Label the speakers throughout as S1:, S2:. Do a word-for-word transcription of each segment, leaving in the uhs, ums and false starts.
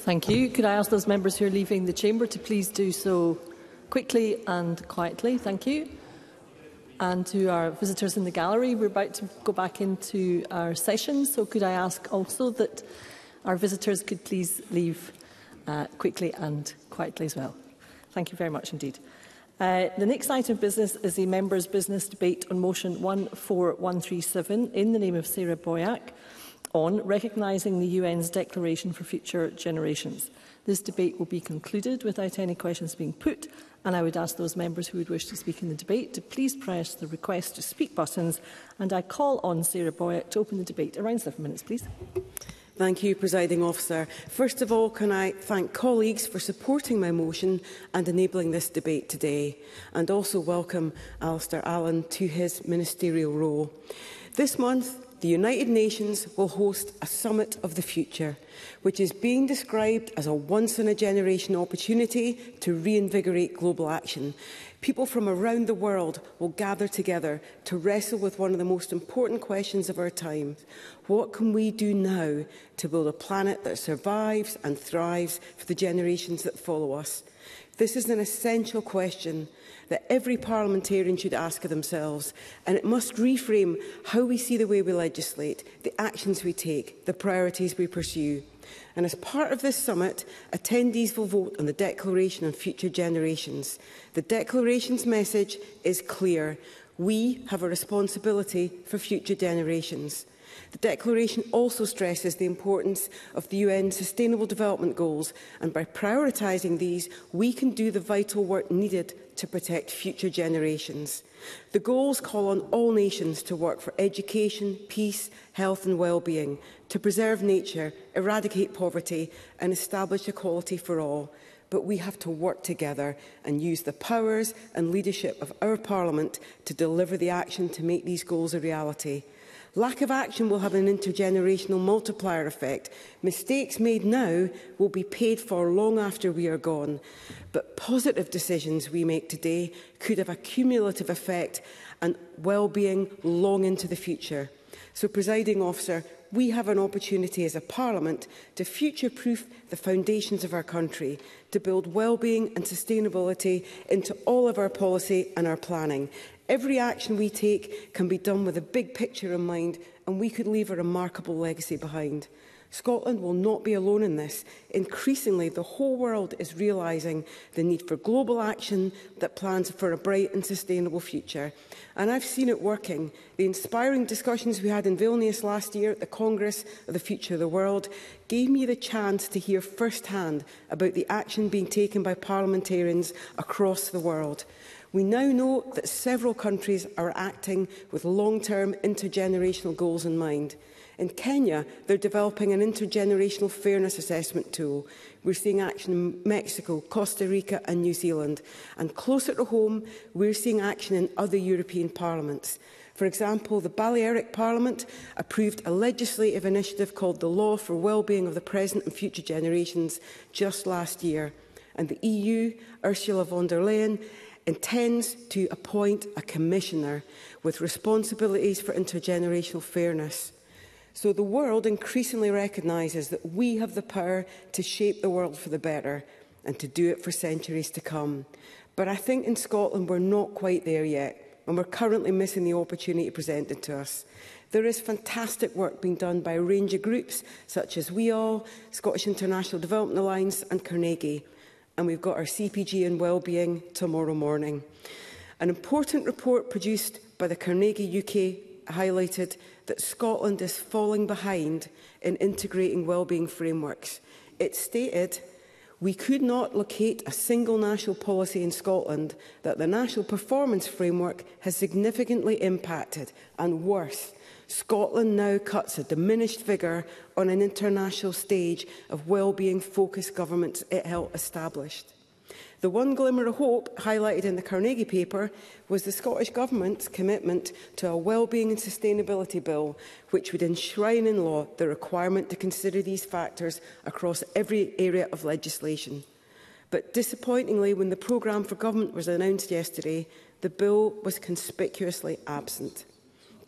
S1: Thank you. Could I ask those members who are leaving the chamber to please do so quickly and quietly? Thank you. And to our visitors in the gallery, we're about to go back into our session, so could I ask also that our visitors could please leave uh, quickly and quietly as well. Thank you very much indeed. Uh, the next item of business is the members' business debate on motion one four one three seven in the name of Sarah Boyack on recognising the U N's Declaration for Future Generations. This debate will be concluded without any questions being put, and I would ask those members who would wish to speak in the debate to please press the request to speak buttons, and I call on Sarah Boyack to open the debate. Around seven minutes, please.
S2: Thank you, Presiding Officer. First of all, can I thank colleagues for supporting my motion and enabling this debate today, and also welcome Alistair Allen to his ministerial role. This month, the United Nations will host a Summit of the Future, which is being described as a once-in-a-generation opportunity to reinvigorate global action. People from around the world will gather together to wrestle with one of the most important questions of our time. What can we do now to build a planet that survives and thrives for the generations that follow us? This is an essential question that every parliamentarian should ask of themselves, and it must reframe how we see the way we legislate, the actions we take, the priorities we pursue. And as part of this summit, attendees will vote on the Declaration on Future Generations. The Declaration's message is clear. We have a responsibility for future generations. The Declaration also stresses the importance of the U N Sustainable Development Goals, and by prioritising these, we can do the vital work needed to protect future generations. The goals call on all nations to work for education, peace, health and well-being, to preserve nature, eradicate poverty and establish equality for all. But we have to work together and use the powers and leadership of our Parliament to deliver the action to make these goals a reality. Lack of action will have an intergenerational multiplier effect. Mistakes made now will be paid for long after we are gone. But positive decisions we make today could have a cumulative effect and well-being long into the future. So, Presiding Officer, we have an opportunity as a Parliament to future-proof the foundations of our country, to build well-being and sustainability into all of our policy and our planning. Every action we take can be done with a big picture in mind, and we could leave a remarkable legacy behind. Scotland will not be alone in this. Increasingly, the whole world is realising the need for global action that plans for a bright and sustainable future. And I've seen it working. The inspiring discussions we had in Vilnius last year at the Congress of the Future of the World gave me the chance to hear firsthand about the action being taken by parliamentarians across the world. We now know that several countries are acting with long-term intergenerational goals in mind. In Kenya, they're developing an intergenerational fairness assessment tool. We're seeing action in Mexico, Costa Rica and New Zealand. And closer to home, we're seeing action in other European parliaments. For example, the Balearic Parliament approved a legislative initiative called the Law for Wellbeing of the Present and Future Generations just last year. And the E U, Ursula von der Leyen, intends to appoint a commissioner with responsibilities for intergenerational fairness. So the world increasingly recognises that we have the power to shape the world for the better and to do it for centuries to come. But I think in Scotland we're not quite there yet, and we're currently missing the opportunity presented to us. There is fantastic work being done by a range of groups such as We All, Scottish International Development Alliance and Carnegie. And we've got our C P G and Wellbeing tomorrow morning. An important report produced by the Carnegie U K highlighted that Scotland is falling behind in integrating wellbeing frameworks. It stated, we could not locate a single national policy in Scotland that the National Performance Framework has significantly impacted, and worse, Scotland now cuts a diminished figure on an international stage of wellbeing focused governments it helped establish. The one glimmer of hope highlighted in the Carnegie paper was the Scottish Government's commitment to a wellbeing and sustainability bill, which would enshrine in law the requirement to consider these factors across every area of legislation. But disappointingly, when the programme for government was announced yesterday, the bill was conspicuously absent.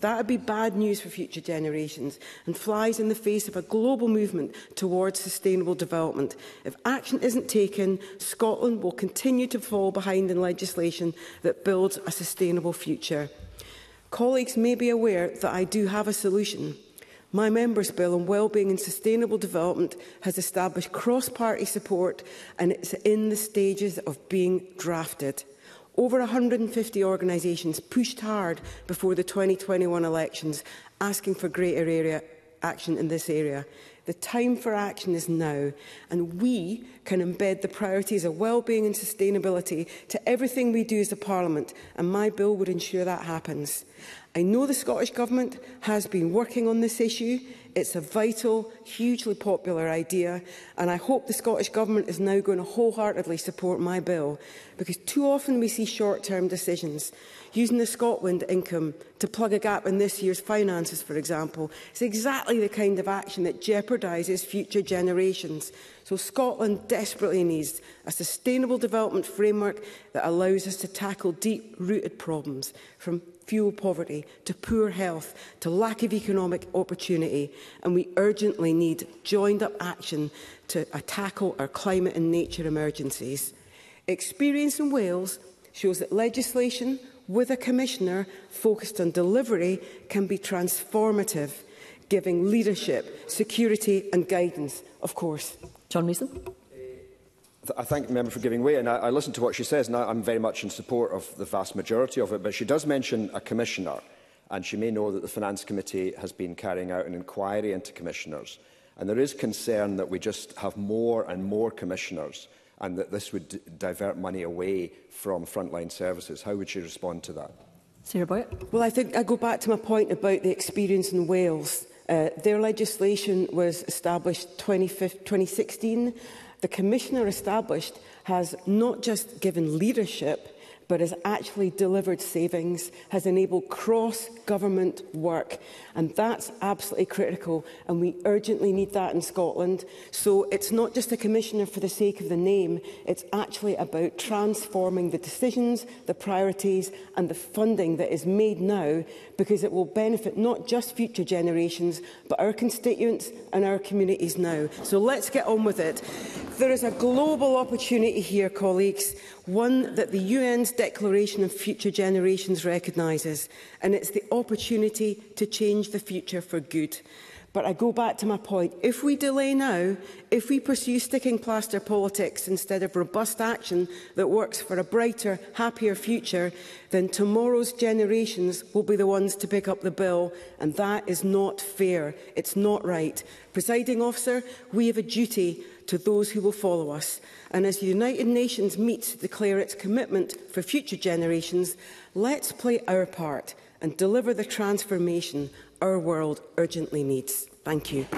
S2: That would be bad news for future generations and flies in the face of a global movement towards sustainable development. If action isn't taken, Scotland will continue to fall behind in legislation that builds a sustainable future. Colleagues may be aware that I do have a solution. My Members' Bill on Wellbeing and Sustainable Development has established cross-party support, and it's in the stages of being drafted. Over one hundred and fifty organisations pushed hard before the twenty twenty-one elections, asking for greater area action in this area. The time for action is now, and we can embed the priorities of wellbeing and sustainability to everything we do as a Parliament, and my bill would ensure that happens. I know the Scottish Government has been working on this issue. It's a vital, hugely popular idea, and I hope the Scottish Government is now going to wholeheartedly support my bill, because too often we see short-term decisions. Using the Scotland income to plug a gap in this year's finances, for example, is exactly the kind of action that jeopardises future generations. So Scotland desperately needs a sustainable development framework that allows us to tackle deep-rooted problems, from fuel poverty to poor health to lack of economic opportunity, and we urgently need joined-up action to uh, tackle our climate and nature emergencies. Experience in Wales shows that legislation with a Commissioner focused on delivery can be transformative, giving leadership, security and guidance, of course.
S1: John Mason.
S3: I thank the member for giving way, and I, I listen to what she says, and I, I'm very much in support of the vast majority of it, but she does mention a commissioner, and she may know that the Finance Committee has been carrying out an inquiry into commissioners, and there is concern that we just have more and more commissioners, and that this would divert money away from frontline services. How would she respond to that?
S1: Sarah Boyack.
S2: Well, I think I go back to my point about the experience in Wales. Uh, their legislation was established twenty sixteen. The Commissioner established has not just given leadership, but has actually delivered savings, has enabled cross-government work, and that's absolutely critical, and we urgently need that in Scotland. So it's not just a Commissioner for the sake of the name, it's actually about transforming the decisions, the priorities and the funding that is made now, because it will benefit not just future generations, but our constituents and our communities now. So let's get on with it. There is a global opportunity here, colleagues, one that the U N's Declaration of Future Generations recognises, and it's the opportunity to change the future for good. But I go back to my point. If we delay now, if we pursue sticking plaster politics instead of robust action that works for a brighter, happier future, then tomorrow's generations will be the ones to pick up the bill, and that is not fair. It's not right. Presiding Officer, we have a duty to those who will follow us. And as the United Nations meets to declare its commitment for future generations, let's play our part and deliver the transformation our world urgently needs. Thank you.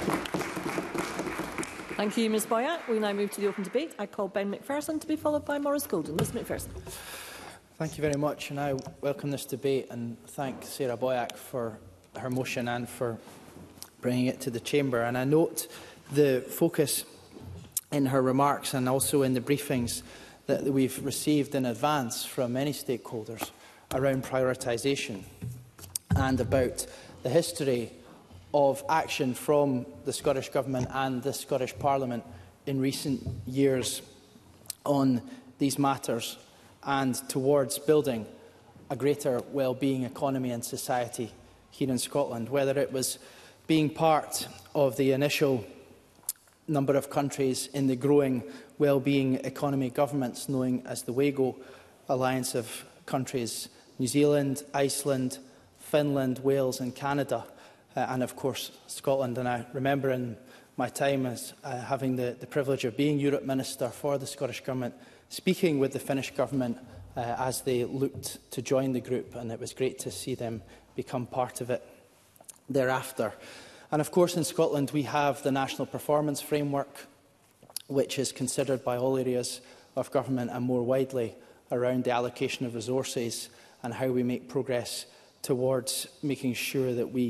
S1: Thank you, Ms Boyack. We now move to the open debate. I call Ben McPherson to be followed by Maurice Golden. Miz McPherson.
S4: Thank you very much, and I welcome this debate and thank Sarah Boyack for her motion and for bringing it to the Chamber. And I note the focus in her remarks and also in the briefings that we've received in advance from many stakeholders around prioritisation and about the history of action from the Scottish Government and the Scottish Parliament in recent years on these matters and towards building a greater well-being economy and society here in Scotland, whether it was being part of the initial number of countries in the growing well-being economy governments known as the WAGO alliance of countries, New Zealand, Iceland, Finland, Wales and Canada, uh, and of course Scotland. And I remember in my time as uh, having the, the privilege of being Europe Minister for the Scottish Government, speaking with the Finnish Government uh, as they looked to join the group, and it was great to see them become part of it thereafter. And of course in Scotland we have the National Performance Framework, which is considered by all areas of government and more widely around the allocation of resources and how we make progress towards making sure that we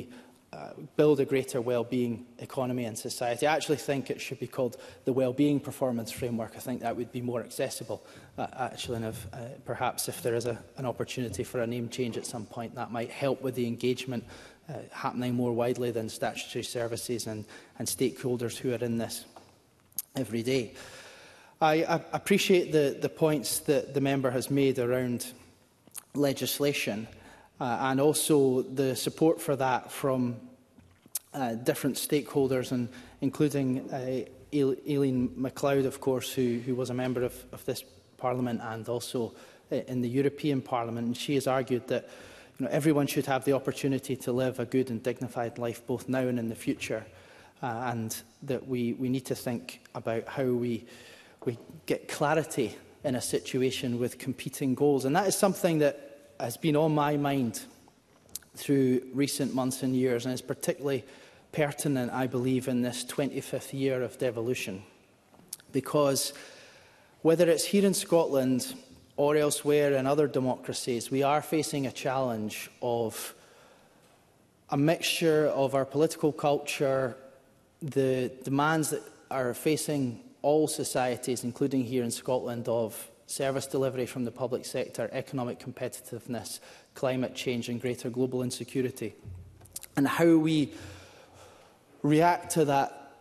S4: uh, build a greater well-being economy and society. I actually think it should be called the Wellbeing Performance Framework. I think that would be more accessible, uh, actually, and if, uh, perhaps if there is a, an opportunity for a name change at some point, that might help with the engagement uh, happening more widely than statutory services and, and stakeholders who are in this every day. I, I appreciate the, the points that the member has made around legislation uh, and also the support for that from uh, different stakeholders, and including uh, Aileen MacLeod, of course, who, who was a member of, of this Parliament and also in the European Parliament. And she has argued that you know, everyone should have the opportunity to live a good and dignified life both now and in the future, uh, and that we, we need to think about how we, we get clarity in a situation with competing goals. And that is something that has been on my mind through recent months and years, and is particularly pertinent, I believe, in this twenty-fifth year of devolution. Because whether it's here in Scotland or elsewhere in other democracies, we are facing a challenge of a mixture of our political culture, the demands that are facing all societies, including here in Scotland, of service delivery from the public sector, economic competitiveness, climate change and greater global insecurity. And how we react to that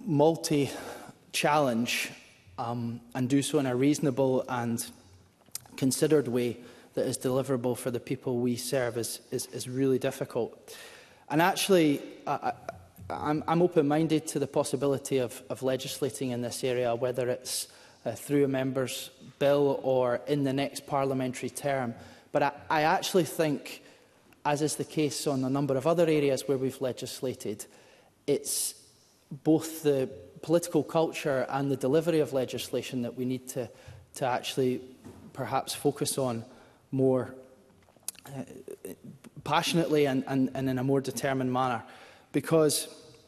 S4: multi-challenge um, and do so in a reasonable and considered way that is deliverable for the people we serve is, is, is really difficult. And actually, I, I'm, I'm open-minded to the possibility of, of legislating in this area, whether it's uh, through a member's bill or in the next parliamentary term. But I, I actually think, as is the case on a number of other areas where we've legislated, it's both the political culture and the delivery of legislation that we need to, to actually perhaps focus on more uh, passionately and, and, and in a more determined manner. Because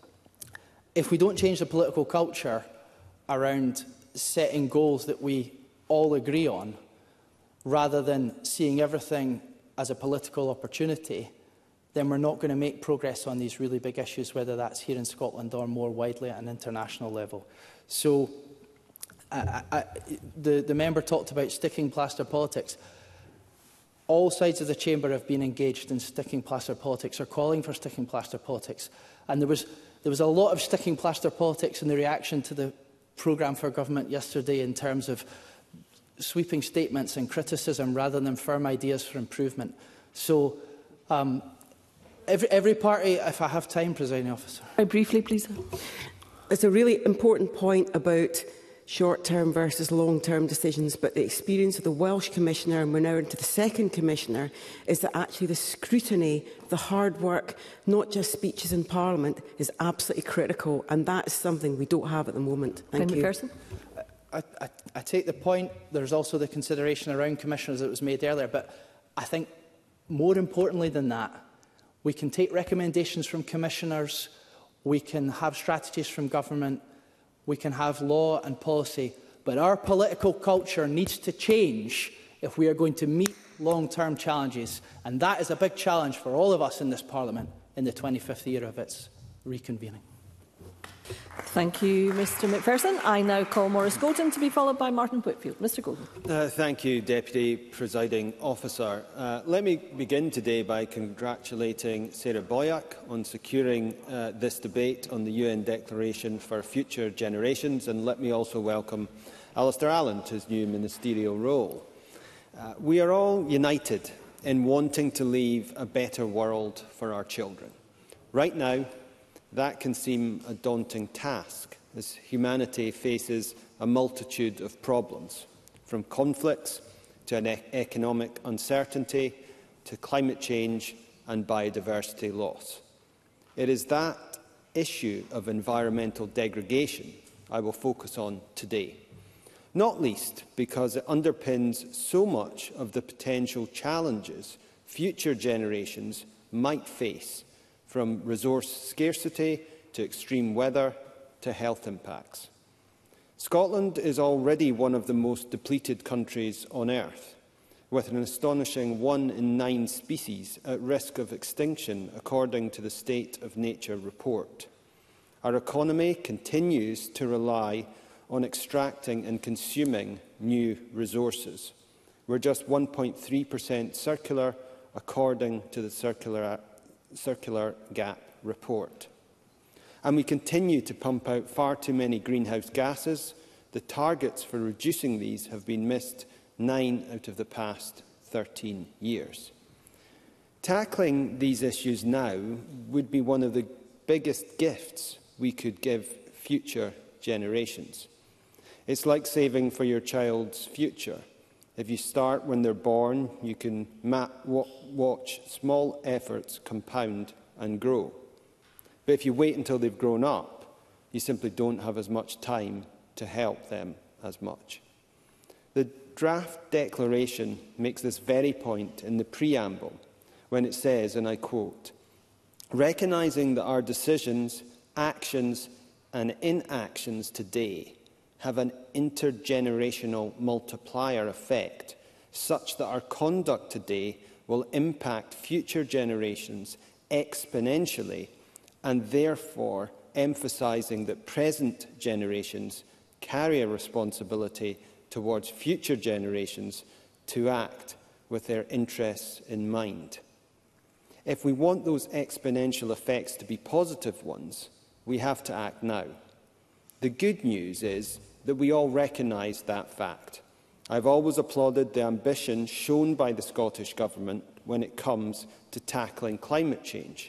S4: if we don't change the political culture around setting goals that we all agree on, rather than seeing everything as a political opportunity, then we're not going to make progress on these really big issues, whether that's here in Scotland or more widely at an international level. So I, I, the, the member talked about sticking plaster politics. All sides of the chamber have been engaged in sticking plaster politics, or calling for sticking plaster politics. And there was, there was a lot of sticking plaster politics in the reaction to the programme for government yesterday, in terms of sweeping statements and criticism rather than firm ideas for improvement. So um, every, every party, if I have time, Presiding Officer.
S1: Very briefly, please.
S2: It's a really important point about short-term versus long-term decisions, but the experience of the Welsh Commissioner, and we're now into the second Commissioner, is that actually the scrutiny, the hard work, not just speeches in Parliament, is absolutely critical, and that is something we don't have at the moment. Thank you.
S1: McPherson.
S4: I, I, I take the point. There's also the consideration around commissioners that was made earlier, but I think more importantly than that, we can take recommendations from commissioners, we can have strategies from government, we can have law and policy, but our political culture needs to change if we are going to meet long-term challenges. And that is a big challenge for all of us in this Parliament in the twenty-fifth year of its reconvening.
S1: Thank you, Mr McPherson. I now call Maurice Golden to be followed by Martin Whitfield. Mr Golden.
S5: Uh, thank you, Deputy Presiding Officer. Uh, let me begin today by congratulating Sarah Boyack on securing uh, this debate on the U N Declaration for Future Generations, and let me also welcome Alistair Allen to his new ministerial role. Uh, we are all united in wanting to leave a better world for our children. Right now, that can seem a daunting task, as humanity faces a multitude of problems, from conflicts to an e economic uncertainty to climate change and biodiversity loss. It is that issue of environmental degradation I will focus on today, not least because it underpins so much of the potential challenges future generations might face, from resource scarcity to extreme weather to health impacts. Scotland is already one of the most depleted countries on earth, with an astonishing one in nine species at risk of extinction, according to the State of Nature report. Our economy continues to rely on extracting and consuming new resources. We're just one point three percent circular, according to the Circular, Circular Gap report. And we continue to pump out far too many greenhouse gases. The targets for reducing these have been missed nine out of the past thirteen years. Tackling these issues now would be one of the biggest gifts we could give future generations. It's like saving for your child's future. If you start when they're born, you can map, watch small efforts compound and grow. But if you wait until they've grown up, you simply don't have as much time to help them as much. The draft declaration makes this very point in the preamble when it says, and I quote, "Recognising that our decisions, actions and inactions today have an intergenerational multiplier effect, such that our conduct today will impact future generations exponentially, and therefore emphasising that present generations carry a responsibility towards future generations to act with their interests in mind." If we want those exponential effects to be positive ones, we have to act now. The good news is that we all recognise that fact. I've always applauded the ambition shown by the Scottish Government when it comes to tackling climate change.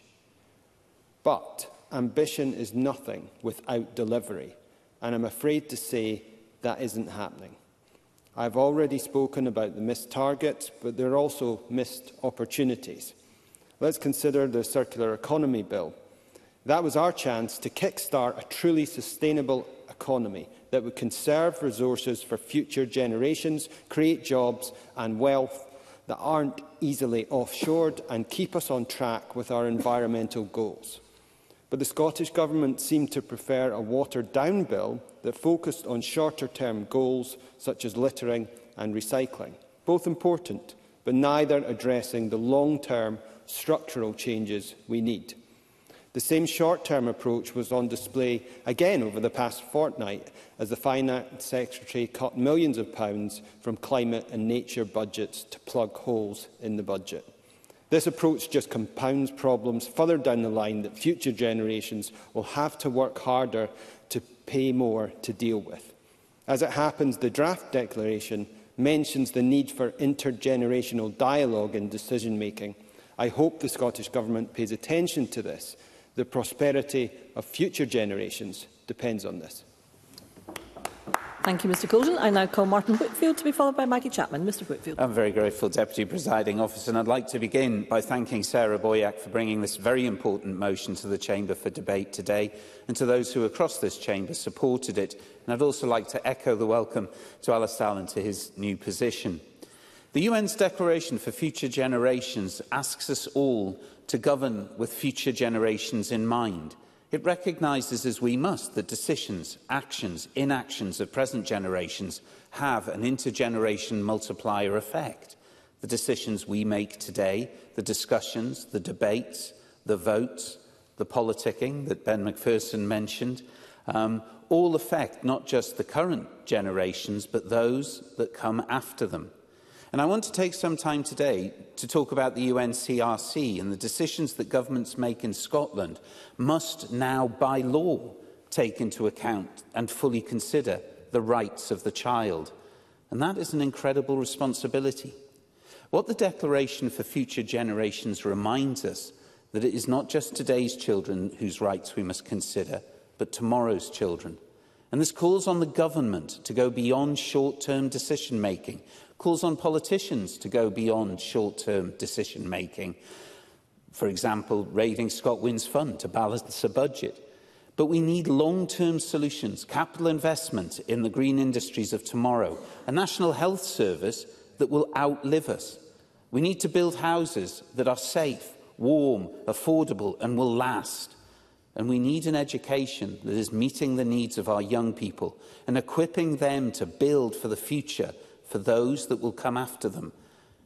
S5: But ambition is nothing without delivery, and I'm afraid to say that isn't happening. I've already spoken about the missed targets, but there are also missed opportunities. Let's consider the Circular Economy Bill. That was our chance to kickstart a truly sustainable economy that would conserve resources for future generations, create jobs and wealth that aren't easily offshored, and keep us on track with our environmental goals. But the Scottish Government seemed to prefer a watered-down bill that focused on shorter-term goals such as littering and recycling, both important, but neither addressing the long-term structural changes we need. The same short-term approach was on display again over the past fortnight as the Finance Secretary cut millions of pounds from climate and nature budgets to plug holes in the budget. This approach just compounds problems further down the line that future generations will have to work harder to pay more to deal with. As it happens, the draft declaration mentions the need for intergenerational dialogue in decision-making. I hope the Scottish Government pays attention to this. The prosperity of future generations depends on this.
S1: Thank you, Mr Coulson. I now call Martin Whitfield to be followed by Maggie Chapman. Mr Whitfield.
S6: I'm very grateful, Deputy Presiding Officer, and I'd like to begin by thanking Sarah Boyack for bringing this very important motion to the Chamber for debate today, and to those who across this Chamber supported it. And I'd also like to echo the welcome to Alistair Allen to his new position. The U N's Declaration for Future Generations asks us all to govern with future generations in mind. It recognises, as we must, that decisions, actions, inactions of present generations have an intergeneration multiplier effect. The decisions we make today, the discussions, the debates, the votes, the politicking that Ben Macpherson mentioned, um, all affect not just the current generations, but those that come after them. And I want to take some time today to talk about the U N C R C, and the decisions that governments make in Scotland must now, by law, take into account and fully consider the rights of the child. And that is an incredible responsibility. What the Declaration for Future Generations reminds us that it is not just today's children whose rights we must consider, but tomorrow's children. And this calls on the government to go beyond short-term decision-making, calls on politicians to go beyond short-term decision-making. For example, raiding ScotWind's fund to balance a budget. But we need long-term solutions, capital investment in the green industries of tomorrow, a national health service that will outlive us. We need to build houses that are safe, warm, affordable and will last. And we need an education that is meeting the needs of our young people and equipping them to build for the future for those that will come after them.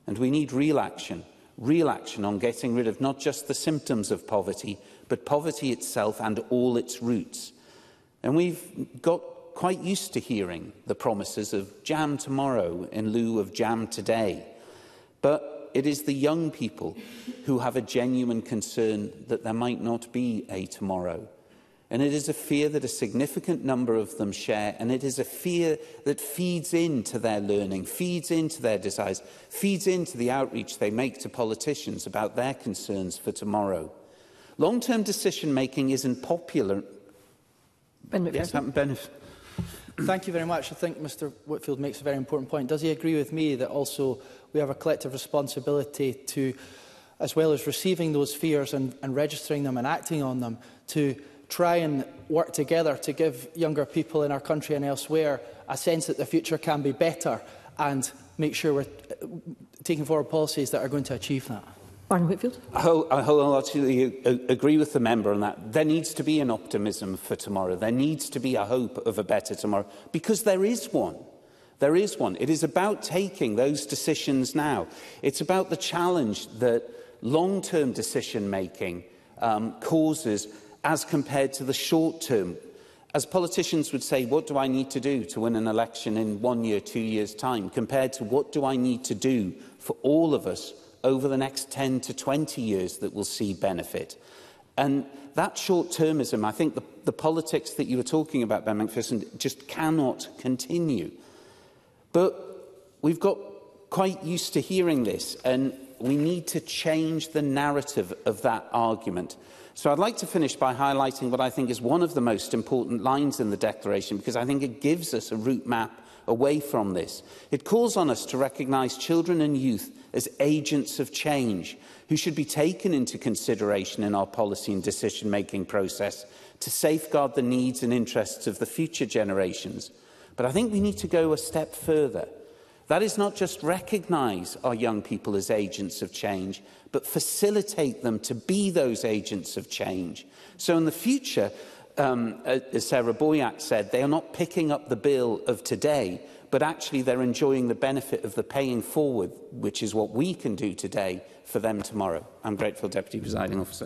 S6: And we need real action, real action on getting rid of not just the symptoms of poverty, but poverty itself and all its roots. And we've got quite used to hearing the promises of jam tomorrow in lieu of jam today. But it is the young people who have a genuine concern that there might not be a tomorrow. And it is a fear that a significant number of them share, and it is a fear that feeds into their learning, feeds into their desires, feeds into the outreach they make to politicians about their concerns for tomorrow. Long-term decision-making isn't popular.
S1: Ben
S6: yes, Ben.
S4: Thank you very much. I think Mr Whitfield makes a very important point. Does he agree with me that also we have a collective responsibility to, as well as receiving those fears and, and registering them and acting on them, to try and work together to give younger people in our country and elsewhere a sense that the future can be better, and make sure we're taking forward policies that are going to achieve that?
S1: Barney Whitfield.
S6: I wholeheartedly agree with the member on that. There needs to be an optimism for tomorrow. There needs to be a hope of a better tomorrow, because there is one. There is one. It is about taking those decisions now. It's about the challenge that long-term decision-making um, causes as compared to the short-term. As politicians would say, what do I need to do to win an election in one year, two years' time, compared to what do I need to do for all of us over the next ten to twenty years that will see benefit. And that short-termism, I think the, the politics that you were talking about, Ben Macpherson, just cannot continue. But we've got quite used to hearing this, and we need to change the narrative of that argument. So I'd like to finish by highlighting what I think is one of the most important lines in the Declaration, because I think it gives us a route map away from this. It calls on us to recognise children and youth as agents of change who should be taken into consideration in our policy and decision-making process to safeguard the needs and interests of the future generations. But I think we need to go a step further. That is not just recognise our young people as agents of change, but facilitate them to be those agents of change. So in the future, um, as Sarah Boyack said, they are not picking up the bill of today, but actually they're enjoying the benefit of the paying forward, which is what we can do today for them tomorrow. I'm grateful, Deputy Presiding Officer.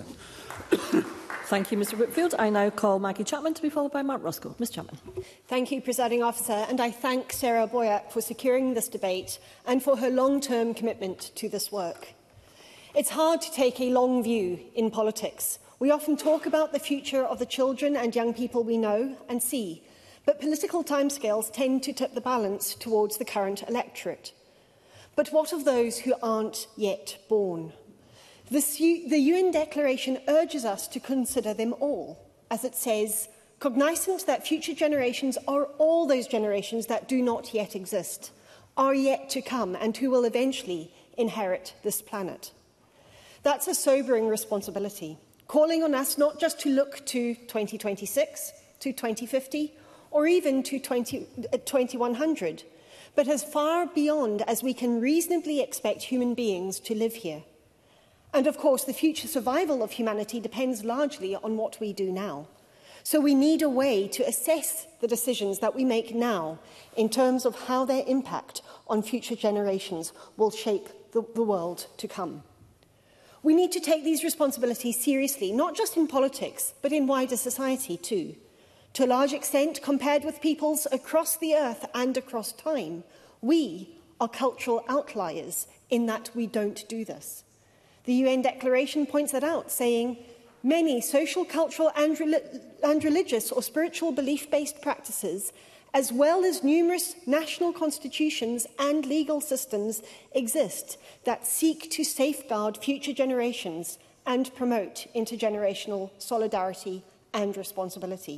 S1: Thank you, Mr Whitfield. I now call Maggie Chapman to be followed by Mark Roscoe. Miz Chapman.
S7: Thank you, Presiding Officer, and I thank Sarah Boyack for securing this debate and for her long-term commitment to this work. It's hard to take a long view in politics. We often talk about the future of the children and young people we know and see, but political timescales tend to tip the balance towards the current electorate. But what of those who aren't yet born? The U N Declaration urges us to consider them all, as it says, cognizant that future generations are all those generations that do not yet exist, are yet to come, and who will eventually inherit this planet. That's a sobering responsibility, calling on us not just to look to twenty twenty-six, to twenty fifty, or even to twenty-one hundred, but as far beyond as we can reasonably expect human beings to live here. And of course, the future survival of humanity depends largely on what we do now. So we need a way to assess the decisions that we make now in terms of how their impact on future generations will shape the, the world to come. We need to take these responsibilities seriously, not just in politics, but in wider society too. To a large extent, compared with peoples across the earth and across time, we are cultural outliers in that we don't do this. The U N Declaration points that out, saying, many social, cultural and, re and religious or spiritual belief-based practices, as well as numerous national constitutions and legal systems, exist that seek to safeguard future generations and promote intergenerational solidarity and responsibility.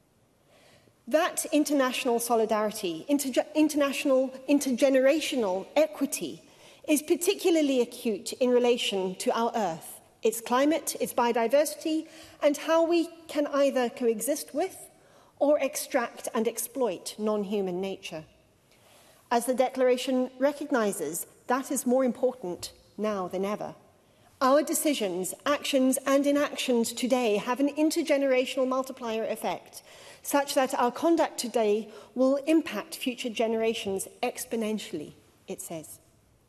S7: That international solidarity, interge international, intergenerational equity, is particularly acute in relation to our Earth, its climate, its biodiversity, and how we can either coexist with or extract and exploit non-human nature. As the Declaration recognises, that is more important now than ever. Our decisions, actions and inactions today have an intergenerational multiplier effect, such that our conduct today will impact future generations exponentially, it says.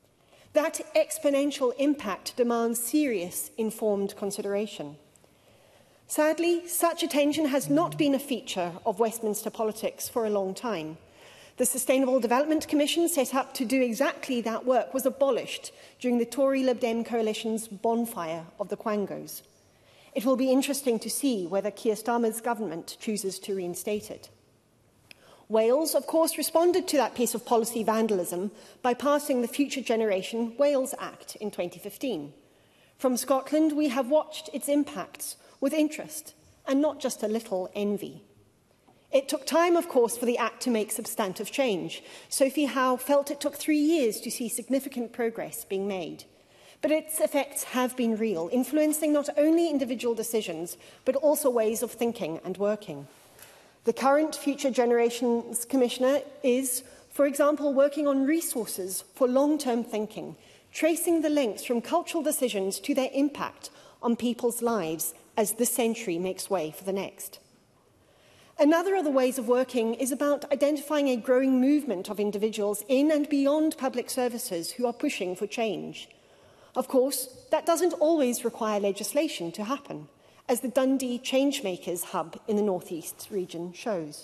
S7: That exponential impact demands serious, informed consideration. Sadly, such attention has not been a feature of Westminster politics for a long time. The Sustainable Development Commission, set up to do exactly that work, was abolished during the Tory Lib Dem coalition's bonfire of the Quangos. It will be interesting to see whether Keir Starmer's government chooses to reinstate it. Wales, of course, responded to that piece of policy vandalism by passing the Future Generation Wales Act in twenty fifteen. From Scotland, we have watched its impacts with interest and not just a little envy. It took time, of course, for the Act to make substantive change. Sophie Howe felt it took three years to see significant progress being made. But its effects have been real, influencing not only individual decisions, but also ways of thinking and working. The current Future Generations Commissioner is, for example, working on resources for long-term thinking, tracing the links from cultural decisions to their impact on people's lives as this century makes way for the next. Another of the ways of working is about identifying a growing movement of individuals in and beyond public services who are pushing for change. Of course, that doesn't always require legislation to happen, as the Dundee Changemakers Hub in the North East region shows.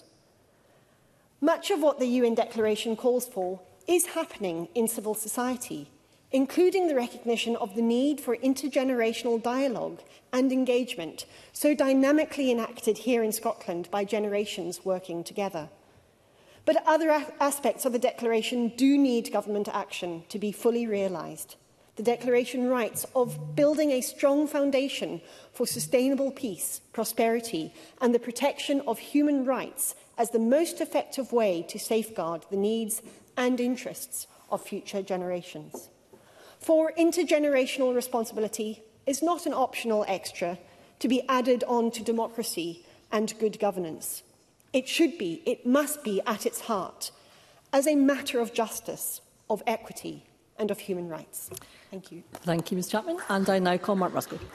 S7: Much of what the U N Declaration calls for is happening in civil society, including the recognition of the need for intergenerational dialogue and engagement, so dynamically enacted here in Scotland by generations working together. But other aspects of the Declaration do need government action to be fully realised. The Declaration writes of building a strong foundation for sustainable peace, prosperity and the protection of human rights as the most effective way to safeguard the needs and interests of future generations. For intergenerational responsibility is not an optional extra to be added on to democracy and good governance. It should be, it must be at its heart as a matter of justice, of equity and of human rights. Thank you.
S1: Thank you, Miz Chapman. And I now call Mark Ruskell.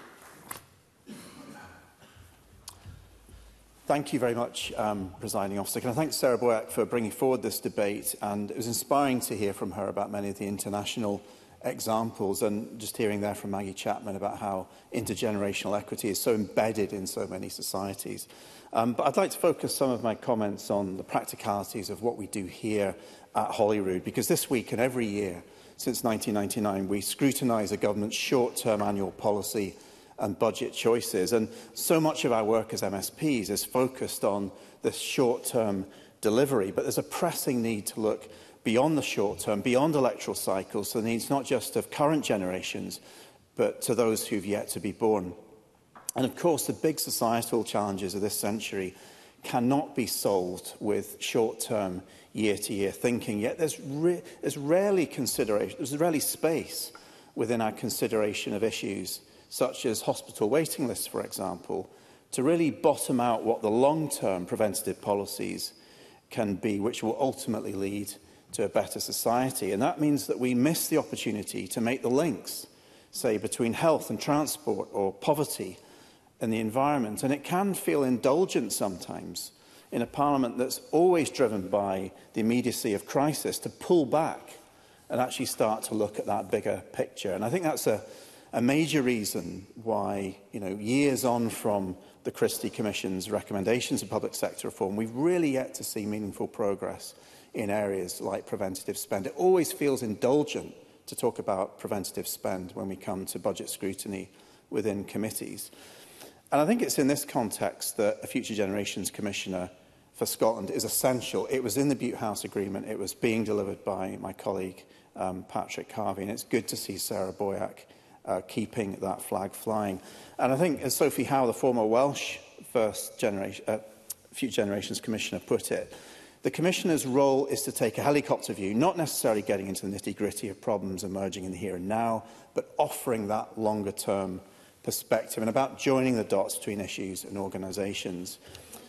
S8: Thank you very much, um, Presiding Officer. Can I thank Sarah Boyack for bringing forward this debate? And it was inspiring to hear from her about many of the international examples, and just hearing there from Maggie Chapman about how intergenerational equity is so embedded in so many societies. Um, but I'd like to focus some of my comments on the practicalities of what we do here at Holyrood, because this week and every year since nineteen ninety-nine we scrutinise a government's short-term annual policy and budget choices, and so much of our work as M S Ps is focused on this short-term delivery, but there's a pressing need to look beyond the short term, beyond electoral cycles, to the needs not just of current generations, but to those who've yet to be born. And of course, the big societal challenges of this century cannot be solved with short-term, year-to-year thinking. Yet there's, re there's rarely consideration, there's rarely space within our consideration of issues such as hospital waiting lists, for example, to really bottom out what the long-term preventative policies can be, which will ultimately lead to a better society. And that means that we miss the opportunity to make the links, say, between health and transport, or poverty and the environment. And it can feel indulgent sometimes in a parliament that's always driven by the immediacy of crisis to pull back and actually start to look at that bigger picture. And I think that's a, a major reason why, you know, years on from the Christie Commission's recommendations of public sector reform, we've really yet to see meaningful progress in areas like preventative spend. It always feels indulgent to talk about preventative spend when we come to budget scrutiny within committees. And I think it's in this context that a Future Generations Commissioner for Scotland is essential. It was in the Butte House Agreement. It was being delivered by my colleague, um, Patrick Harvey, and it's good to see Sarah Boyack uh, keeping that flag flying. And I think, as Sophie Howe, the former Welsh First Generation, uh, Future Generations Commissioner, put it, the Commissioner's role is to take a helicopter view, not necessarily getting into the nitty-gritty of problems emerging in the here and now, but offering that longer-term perspective and about joining the dots between issues and organisations.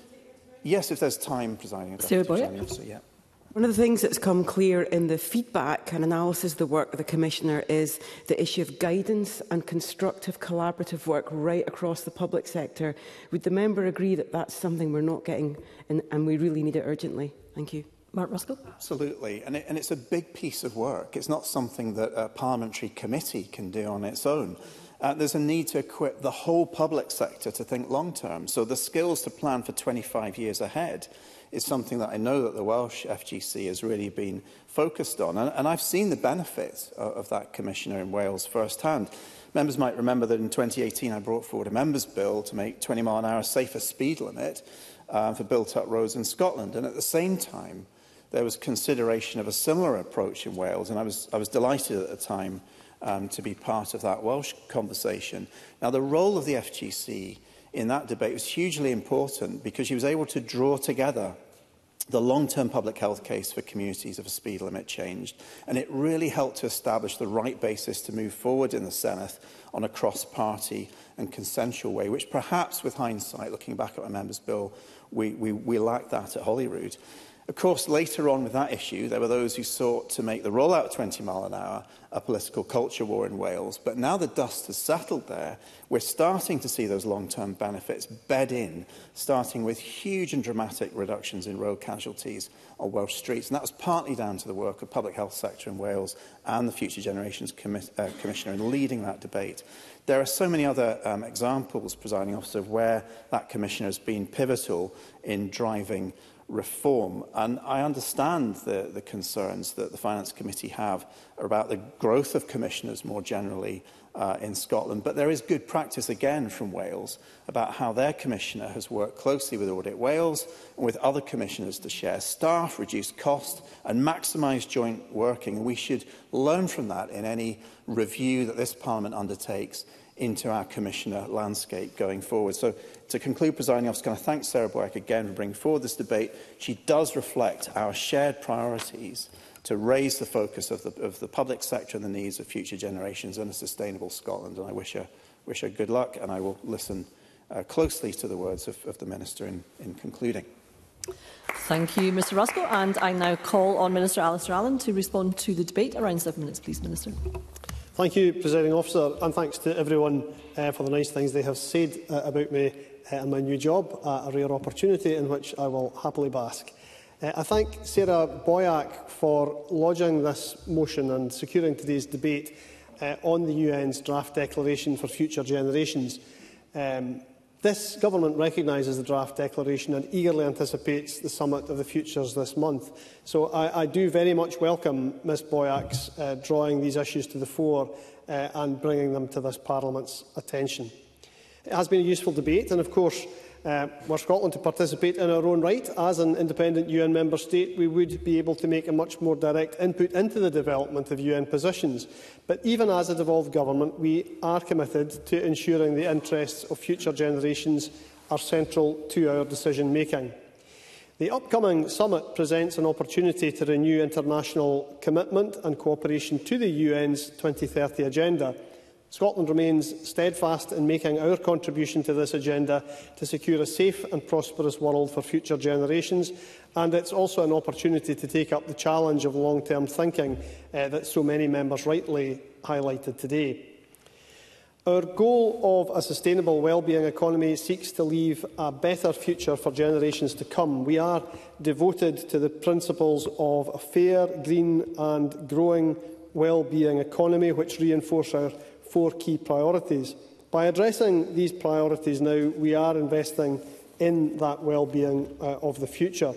S8: Yes, if there's time, Presiding Officer. Yeah.
S2: One of the things that's come clear in the feedback and analysis of the work of the Commissioner is the issue of guidance and constructive collaborative work right across the public sector. Would the member agree that that's something we're not getting and, and we really need it urgently? Thank you.
S1: Mark Ruskell.
S8: Absolutely, and, it, and it's a big piece of work. It's not something that a parliamentary committee can do on its own. Uh, there's a need to equip the whole public sector to think long-term. So the skills to plan for twenty-five years ahead is something that I know that the Welsh F G C has really been focused on. And, and I've seen the benefits of, of that Commissioner in Wales firsthand. Members might remember that in twenty eighteen I brought forward a Members' Bill to make twenty mile an hour a safer speed limit uh, for built-up roads in Scotland. And at the same time, there was consideration of a similar approach in Wales, and I was, I was delighted at the time um, to be part of that Welsh conversation. Now, the role of the F G C in that debate was hugely important because she was able to draw together the long-term public health case for communities if a speed limit changed, and it really helped to establish the right basis to move forward in the Senedd on a cross-party and consensual way, which perhaps, with hindsight, looking back at my Members' Bill, we, we, we lacked that at Holyrood. Of course, later on with that issue, there were those who sought to make the rollout of twenty mile an hour a political culture war in Wales. But now the dust has settled there, we're starting to see those long-term benefits bed in, starting with huge and dramatic reductions in road casualties on Welsh streets. And that was partly down to the work of public health sector in Wales and the Future Generations Commi uh, Commissioner in leading that debate. There are so many other um, examples, Presiding Officer, of where that Commissioner has been pivotal in driving reform. And I understand the, the concerns that the Finance Committee have about the growth of commissioners more generally uh, in Scotland. But there is good practice again from Wales about how their commissioner has worked closely with Audit Wales and with other commissioners to share staff, reduce cost and maximise joint working. And we should learn from that in any review that this Parliament undertakes into our Commissioner landscape going forward. So, to conclude, Presiding Officer, can I thank Sarah Boyack again for bringing forward this debate. She does reflect our shared priorities to raise the focus of the, of the public sector and the needs of future generations and a sustainable Scotland. And I wish her, wish her good luck, and I will listen uh, closely to the words of, of the Minister in, in concluding.
S1: Thank you, Mr Ruskell. And I now call on Minister Alistair Allen to respond to the debate. Around seven minutes, please, Minister.
S9: Thank you, Presiding Officer, and thanks to everyone uh, for the nice things they have said uh, about me uh, and my new job, uh, a rare opportunity in which I will happily bask. Uh, I thank Sarah Boyack for lodging this motion and securing today's debate uh, on the U N's draft declaration for future generations. Um, This Government recognises the draft declaration and eagerly anticipates the summit of the futures this month. So I, I do very much welcome Ms Boyack's uh, drawing these issues to the fore uh, and bringing them to this Parliament's attention. It has been a useful debate, and of course, uh, were Scotland to participate in our own right as an independent U N member state, we would be able to make a much more direct input into the development of U N positions. But even as a devolved government, we are committed to ensuring the interests of future generations are central to our decision-making. The upcoming summit presents an opportunity to renew international commitment and cooperation to the U N's twenty thirty agenda. Scotland remains steadfast in making our contribution to this agenda to secure a safe and prosperous world for future generations, and it's also an opportunity to take up the challenge of long-term thinking uh, that so many members rightly highlighted today. Our goal of a sustainable wellbeing economy seeks to leave a better future for generations to come. We are devoted to the principles of a fair, green and growing wellbeing economy, which reinforce our four key priorities. By addressing these priorities now, we are investing in that wellbeing uh, of the future.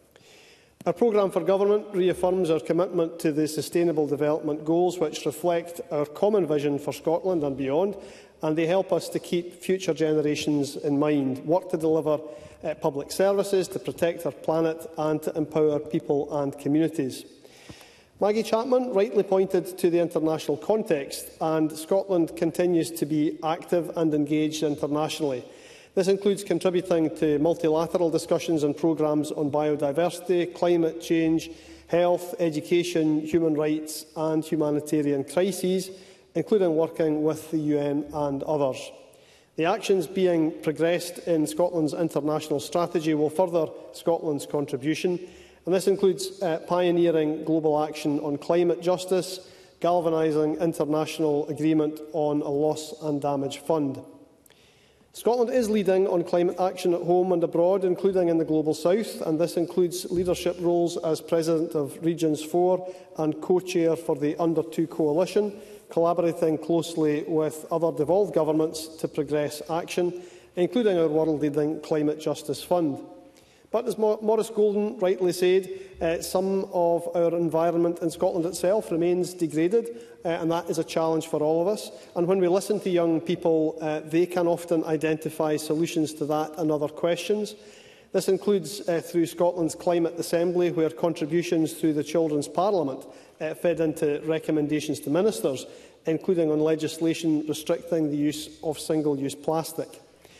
S9: Our programme for government reaffirms our commitment to the Sustainable Development Goals, which reflect our common vision for Scotland and beyond, and they help us to keep future generations in mind, work to deliver uh, public services, to protect our planet and to empower people and communities. Maggie Chapman rightly pointed to the international context, and Scotland continues to be active and engaged internationally. This includes contributing to multilateral discussions and programmes on biodiversity, climate change, health, education, human rights and humanitarian crises, including working with the U N and others. The actions being progressed in Scotland's international strategy will further Scotland's contribution, and this includes uh, pioneering global action on climate justice, galvanising international agreement on a loss and damage fund. Scotland is leading on climate action at home and abroad, including in the Global South, and this includes leadership roles as President of Regions four and co-chair for the Under two Coalition, collaborating closely with other devolved governments to progress action, including our world-leading Climate Justice Fund. But as Maurice Golden rightly said, uh, some of our environment in Scotland itself remains degraded, uh, and that is a challenge for all of us. And when we listen to young people, uh, they can often identify solutions to that and other questions. This includes uh, through Scotland's Climate Assembly, where contributions through the Children's Parliament uh, fed into recommendations to ministers, including on legislation restricting the use of single-use plastic.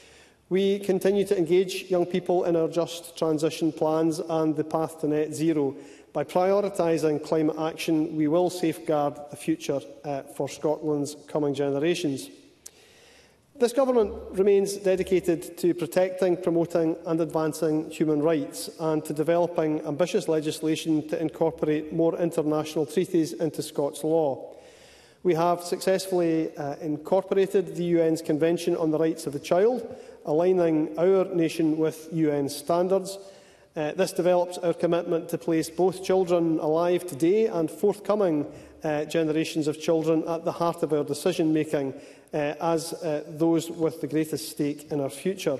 S9: We continue to engage young people in our Just Transition plans and the path to net zero. By prioritising climate action, we will safeguard the future uh, for Scotland's coming generations. This Government remains dedicated to protecting, promoting and advancing human rights and to developing ambitious legislation to incorporate more international treaties into Scots law. We have successfully uh, incorporated the U N's Convention on the Rights of the Child, aligning our nation with U N standards. Uh, this develops our commitment to place both children alive today and forthcoming uh, generations of children at the heart of our decision-making uh, as uh, those with the greatest stake in our future.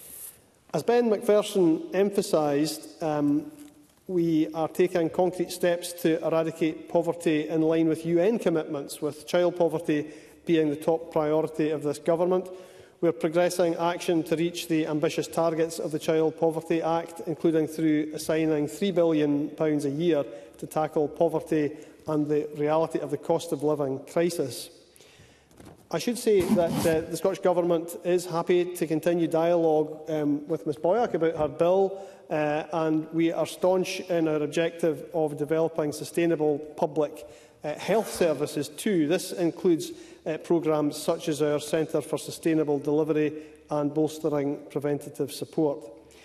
S9: As Ben Macpherson emphasised, um, we are taking concrete steps to eradicate poverty in line with U N commitments, with child poverty being the top priority of this Government. We are progressing action to reach the ambitious targets of the Child Poverty Act, including through assigning three billion pounds a year to tackle poverty and the reality of the cost of living crisis. I should say that uh, the Scottish Government is happy to continue dialogue um, with Ms Boyack about her bill, uh, and we are staunch in our objective of developing sustainable public uh, health services too. This includes uh, programmes such as our Centre for Sustainable Delivery and bolstering preventative support.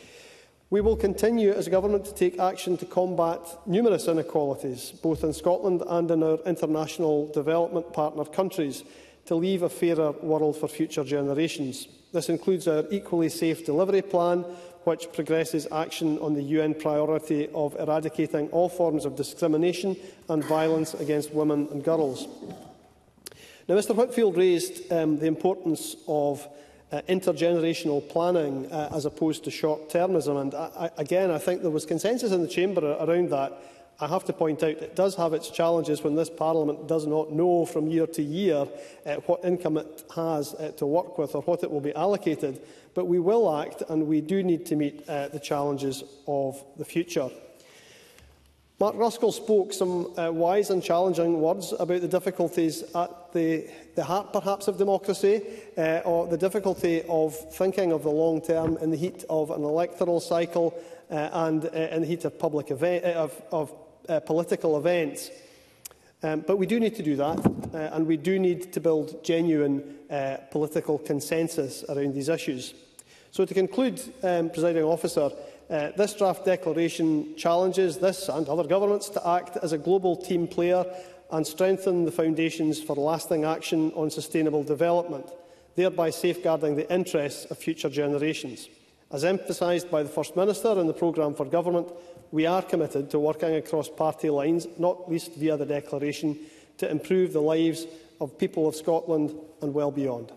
S9: We will continue as a Government to take action to combat numerous inequalities, both in Scotland and in our international development partner countries, to leave a fairer world for future generations. This includes our Equally Safe Delivery Plan, which progresses action on the U N priority of eradicating all forms of discrimination and violence against women and girls. Now, Mr Whitfield raised um, the importance of uh, intergenerational planning uh, as opposed to short-termism, and I, I, again, I think there was consensus in the Chamber around that. I have to point out it does have its challenges when this Parliament does not know from year to year uh, what income it has uh, to work with or what it will be allocated, but we will act and we do need to meet uh, the challenges of the future. Mark Ruskell spoke some uh, wise and challenging words about the difficulties at the, the heart, perhaps, of democracy, uh, or the difficulty of thinking of the long term in the heat of an electoral cycle uh, and uh, in the heat of public event, uh, of, of uh, political events. Um, but we do need to do that, uh, and we do need to build genuine uh, political consensus around these issues. So to conclude, um, Presiding Officer, Uh, this draft declaration challenges this and other governments to act as a global team player and strengthen the foundations for lasting action on sustainable development, thereby safeguarding the interests of future generations. As emphasised by the First Minister in the programme for government, we are committed to working across party lines, not least via the declaration, to improve the lives of people of Scotland and well beyond.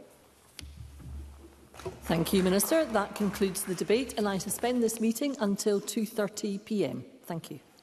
S1: Thank you, Minister. That concludes the debate, and I suspend this meeting until two thirty p m Thank you.